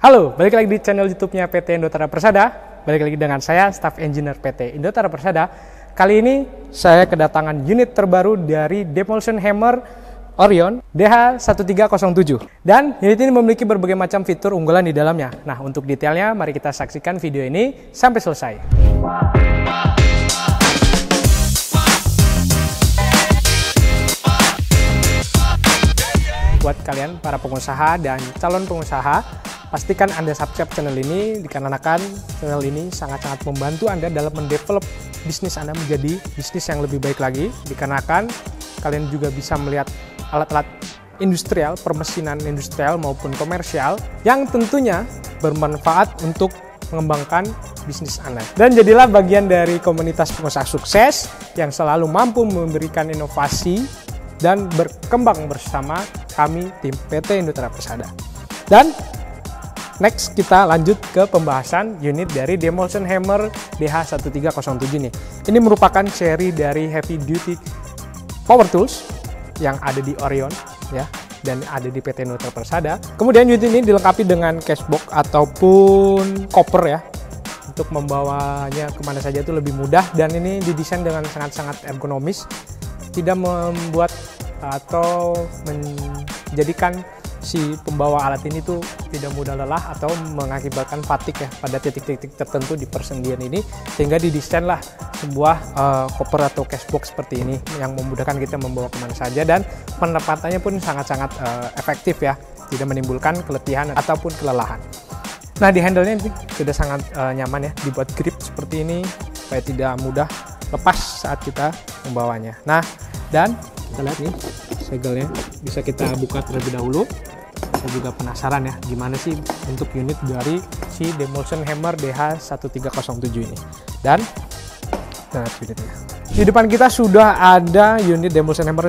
Halo, balik lagi di channel YouTube-nya PT Indotara Persada. Balik lagi dengan saya, Staff Engineer PT Indotara Persada. Kali ini saya kedatangan unit terbaru dari Demolition Hammer Orion DH1307. Dan unit ini memiliki berbagai macam fitur unggulan di dalamnya. Nah, untuk detailnya mari kita saksikan video ini sampai selesai. Buat kalian para pengusaha dan calon pengusaha, pastikan Anda subscribe channel ini dikarenakan channel ini sangat-sangat membantu Anda dalam mendevelop bisnis Anda menjadi bisnis yang lebih baik lagi, dikarenakan kalian juga bisa melihat alat-alat industrial, permesinan industrial maupun komersial yang tentunya bermanfaat untuk mengembangkan bisnis Anda. Dan jadilah bagian dari komunitas pengusaha sukses yang selalu mampu memberikan inovasi dan berkembang bersama kami tim PT Indotara Persada. Dan next kita lanjut ke pembahasan unit dari Demolition Hammer DH1307 ini. Ini merupakan seri dari heavy duty power tools yang ada di Orion ya, dan ada di PT Indotara Persada. Kemudian unit ini dilengkapi dengan cashbox ataupun koper ya, untuk membawanya kemana saja itu lebih mudah, dan ini didesain dengan sangat-sangat ergonomis, tidak membuat atau menjadikan si pembawa alat ini tuh tidak mudah lelah atau mengakibatkan fatigue ya pada titik-titik tertentu di persendian ini, sehingga didesainlah sebuah koper atau cashbox seperti ini yang memudahkan kita membawa kemana saja, dan penempatannya pun sangat-sangat efektif ya, tidak menimbulkan keletihan ataupun kelelahan. Nah, di handle-nya ini sudah sangat nyaman ya, dibuat grip seperti ini supaya tidak mudah lepas saat kita membawanya. Nah, dan kita lihat nih segelnya bisa kita buka terlebih dahulu. Saya juga penasaran ya gimana sih untuk unit dari si Demolition Hammer DH1307 ini. Dan nah, unitnya di depan kita sudah ada unit Demolition Hammer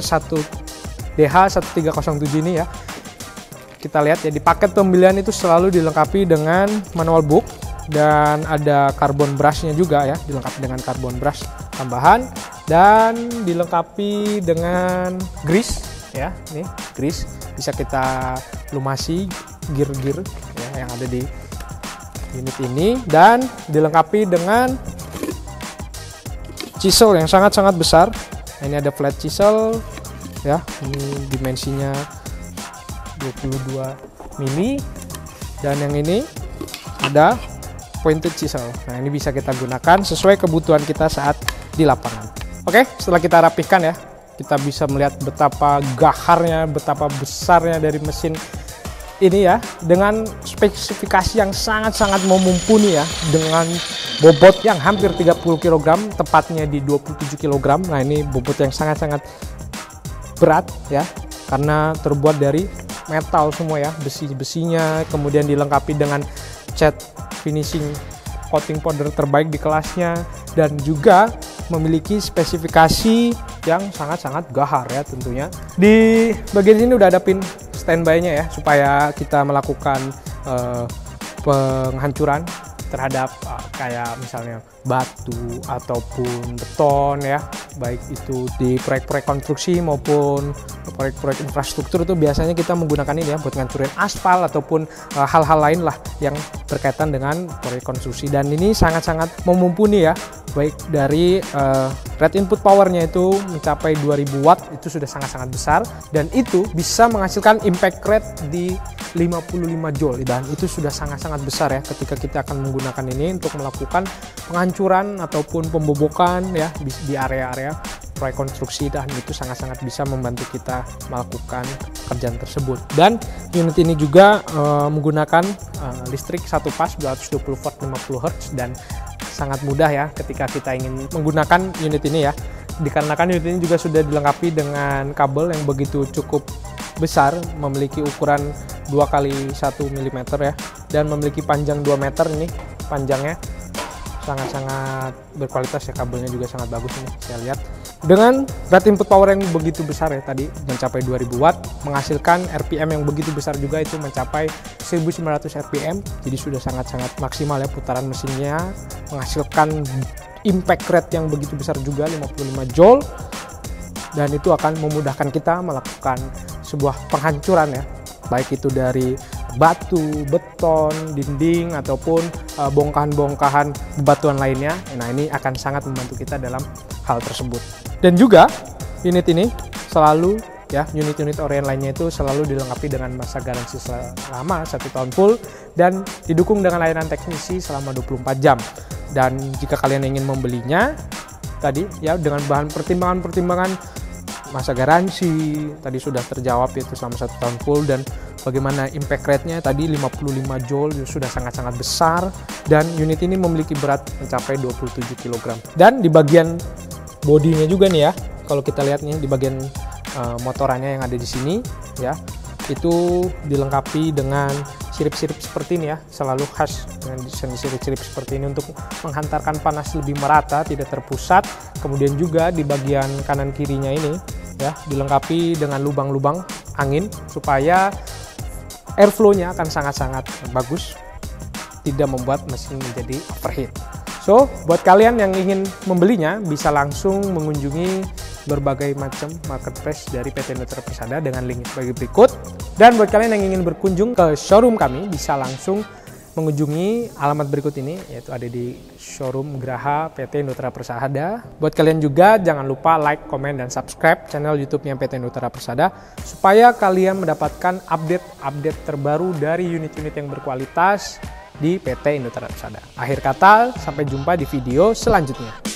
DH1307 ini ya. Kita lihat ya, di paket pembelian itu selalu dilengkapi dengan manual book dan ada carbon brushnya juga ya, dilengkapi dengan carbon brush tambahan dan dilengkapi dengan grease ya. Nih grease bisa kita lumasi gear-gear ya, yang ada di unit ini, dan dilengkapi dengan chisel yang sangat-sangat besar. Nah, ini ada flat chisel ya, ini dimensinya 22 mili, dan yang ini ada pointed chisel. Nah, ini bisa kita gunakan sesuai kebutuhan kita saat di lapangan. Oke, setelah kita rapihkan ya, kita bisa melihat betapa gaharnya, betapa besarnya dari mesin ini ya, dengan spesifikasi yang sangat-sangat mumpuni ya, dengan bobot yang hampir 30 kg, tepatnya di 27 kg. Nah, ini bobot yang sangat-sangat berat ya, karena terbuat dari metal semua ya, besi-besinya, kemudian dilengkapi dengan cat finishing coating powder terbaik di kelasnya, dan juga memiliki spesifikasi yang sangat-sangat gahar ya tentunya. Di bagian sini udah ada pin standby-nya ya, supaya kita melakukan penghancuran terhadap kayak misalnya batu ataupun beton ya, baik itu di proyek-proyek konstruksi maupun proyek-proyek infrastruktur, itu biasanya kita menggunakan ini ya buat ngancurin aspal ataupun hal-hal lain lah yang berkaitan dengan proyek konstruksi. Dan ini sangat-sangat memumpuni ya, baik dari rate input powernya itu mencapai 2000 watt, itu sudah sangat-sangat besar, dan itu bisa menghasilkan impact rate di 55 joule, dan itu sudah sangat-sangat besar ya ketika kita akan menggunakan ini untuk melakukan penghancuran ataupun pembobokan ya di area-area proyek konstruksi, dan itu sangat-sangat bisa membantu kita melakukan pekerjaan tersebut. Dan unit ini juga menggunakan listrik satu pas 220 volt 50 Hz, dan sangat mudah ya ketika kita ingin menggunakan unit ini ya, dikarenakan unit ini juga sudah dilengkapi dengan kabel yang begitu cukup besar, memiliki ukuran 2x1 mm ya, dan memiliki panjang 2 meter. Ini panjangnya sangat-sangat berkualitas ya, kabelnya juga sangat bagus ini saya lihat. Dengan rate input power yang begitu besar ya tadi, mencapai 2000 watt, menghasilkan RPM yang begitu besar juga, itu mencapai 1900 RPM, jadi sudah sangat-sangat maksimal ya putaran mesinnya, menghasilkan impact rate yang begitu besar juga 55 joule, dan itu akan memudahkan kita melakukan sebuah penghancuran ya, baik itu dari batu, beton, dinding, ataupun bongkahan-bongkahan bebatuan lainnya. Nah, ini akan sangat membantu kita dalam hal tersebut. Dan juga unit ini selalu unit-unit Orion lainnya itu selalu dilengkapi dengan masa garansi selama 1 tahun full dan didukung dengan layanan teknisi selama 24 jam. Dan jika kalian ingin membelinya tadi dengan bahan pertimbangan masa garansi tadi sudah terjawab, yaitu selama 1 tahun full, dan bagaimana impact rate-nya tadi 55 joule sudah sangat-sangat besar, dan unit ini memiliki berat mencapai 27 kg. Dan di bagian bodinya juga nih kalau kita lihat nih di bagian motorannya yang ada di sini itu dilengkapi dengan sirip-sirip seperti ini selalu khas dengan desain sirip-sirip seperti ini untuk menghantarkan panas lebih merata, tidak terpusat. Kemudian juga di bagian kanan kirinya ini dilengkapi dengan lubang-lubang angin supaya airflow-nya akan sangat-sangat bagus, tidak membuat mesin menjadi overheat. So, buat kalian yang ingin membelinya bisa langsung mengunjungi berbagai macam marketplace dari PT Nutra Persada dengan link sebagai berikut. Dan buat kalian yang ingin berkunjung ke showroom kami bisa langsung mengunjungi alamat berikut ini, yaitu ada di showroom Geraha PT Nutra Persada. Buat kalian juga jangan lupa like, komen, dan subscribe channel YouTube-nya PT Nutra Persada supaya kalian mendapatkan update terbaru dari unit-unit yang berkualitas di PT Nutra Persada. Akhir kata, sampai jumpa di video selanjutnya.